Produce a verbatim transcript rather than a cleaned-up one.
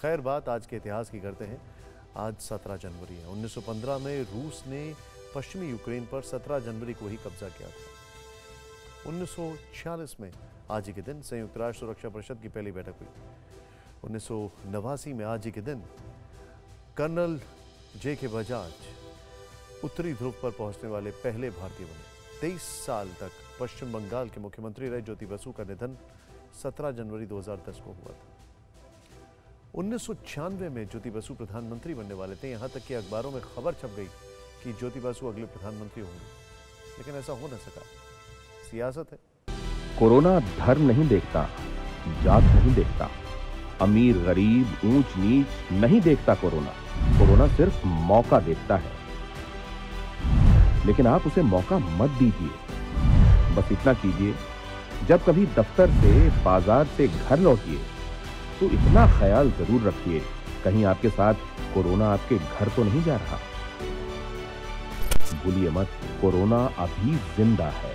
खैर, बात आज के इतिहास की करते हैं। आज सत्रह जनवरी है। उन्नीस सौ पंद्रह में रूस ने पश्चिमी यूक्रेन पर सत्रह जनवरी को ही कब्जा किया था। उन्नीस सौ छियालीस में आज ही के दिन संयुक्त राष्ट्र सुरक्षा परिषद की पहली बैठक हुई। उन्नीस सौ नवासी में आज ही के दिन कर्नल जे के बजाज उत्तरी ध्रुव पर पहुंचने वाले पहले भारतीय बने। तेईस साल तक पश्चिम बंगाल के मुख्यमंत्री रहे ज्योति बसु का निधन सत्रह जनवरी दो हज़ार दस को हुआ था। उन्नीस सौ छियानवे में ज्योति बसु प्रधानमंत्री बनने वाले थे। यहां तक कि अखबारों में खबर छप गई कि ज्योति बसु अगले प्रधानमंत्री होंगे, लेकिन ऐसा हो न सका। सियासत है। कोरोना धर्म नहीं देखता, जात नहीं देखता, अमीर गरीब ऊंच नीच नहीं देखता। कोरोना कोरोना सिर्फ मौका देखता है, लेकिन आप उसे मौका मत दीजिए। बस इतना कीजिए, जब कभी दफ्तर से बाजार से घर लौटिए तो इतना ख्याल जरूर रखिए कहीं आपके साथ कोरोना आपके घर तो नहीं जा रहा। भूलिए मत, कोरोना अभी जिंदा है।